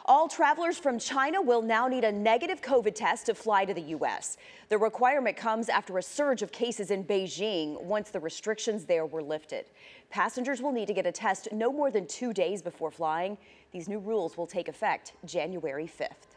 All travelers from China will now need a negative COVID test to fly to the U.S. The requirement comes after a surge of cases in Beijing once the restrictions there were lifted. Passengers will need to get a test no more than 2 days before flying. These new rules will take effect January 5th.